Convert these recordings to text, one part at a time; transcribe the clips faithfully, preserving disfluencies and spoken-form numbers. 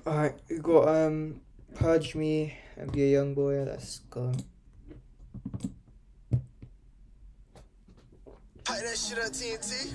Alright, we got um Purge Me and Be a Youngboy. Let's go. Pipe that shit up, T N T.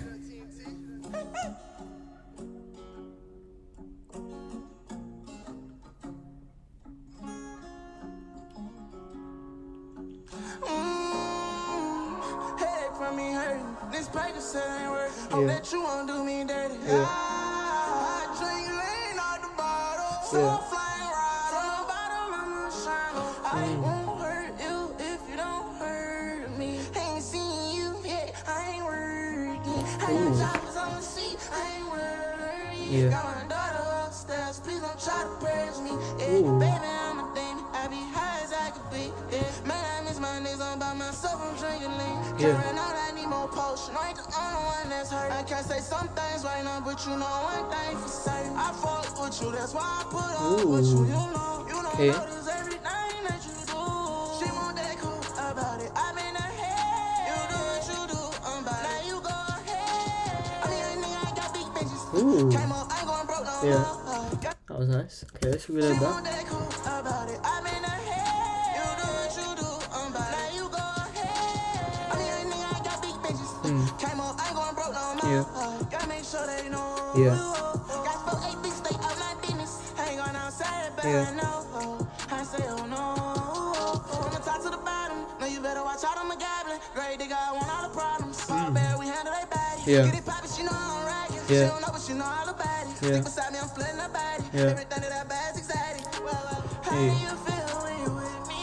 Headache from me hurting. This paper said ain't worth. Hope that you won't do me dirty. Yeah. I drink lean out the bottle. So Yeah. I'm flying right on the bottom. I'm a shine. I won't hurt you if you don't hurt me. Ain't seen you yet. I ain't working. I got choppers on the seat. I ain't worried. Yeah. Got my daughter upstairs. Please don't try to purge me. Yeah, baby, I'm a thing. I be high as I could be. Yeah, man, I miss my niggas. I'm by myself. I'm drinking lean. Yeah. Carrying out, I need more potion. I ain't the only one that's hurt. I can't say some things right now, but you know one thing for certain. I fuck with you. That's why I put up with you. You know, you don't Okay. notice everything that you do. She want that cool about it. I'm in her head. You do what you do. I'm about now you go ahead. I mean, I nigga, I got big bitches. Ooh. Came up, I ain't going broke no Yeah. more. That was nice. Okay, let's reload She that. want that cool about it. I'm in her head. You do what you do. I'm about now you go ahead. I mean, I nigga, I got big bitches. Hmm. Came up, I ain't going broke no more. Yeah. Gotta make sure they know. Yeah. Got four eight bitches, stay out my business. I ain't going outside, but Yeah. I know. I say, oh no. From the top to the bottom. No, you better watch out, I'm a goblin. Great digga, I want all the problems. All bad, we handle they body. Yeah. Get it poppin', she know I'm rockin'. Yeah. She don't know, but she know all about it. Yeah. Stick beside me, I'm flooding her body. Yeah. Everything that I bad's exciting. Well, well, how Hey. you feel when you with me?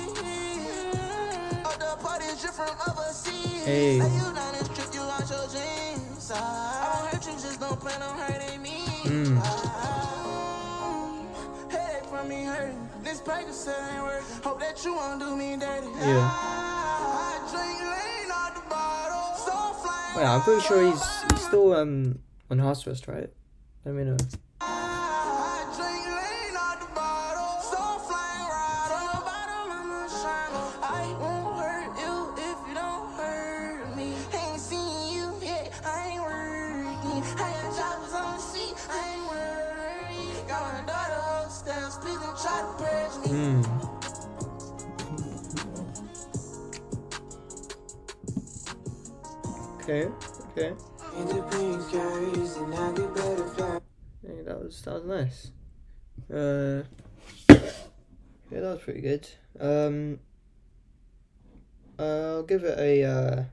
Oh, the party is different from overseas. Hey. Say you down and strip you out your dreams. I won't hurt you, just don't plan on hurting me. Mm. Headache from me hurting. This paper said ain't worth. Hope that you won't do me dirty. Yeah. I drink lean out the bottle. So flying. Wait, I'm pretty sure he's he's still um on house arrest, right? Let me know. I drink lean out the bottle. So flying right on the bottom. I'm a shine. I won't hurt you if you don't hurt me. Ain't seen you yet. I ain't working. I got choppers on the seat. I ain't worried. Got my daughter upstairs. Please don't try to purge me. Hmm. Okay. Okay. Hey, that was that was nice. Uh. Yeah, that was pretty good. Um. I'll give it a uh.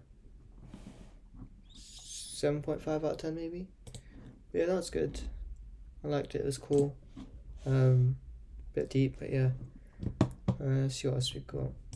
seven point five out of ten maybe. Yeah, that's good. I liked it. It was cool. Um, bit deep, but yeah. Uh, let's see what else we got.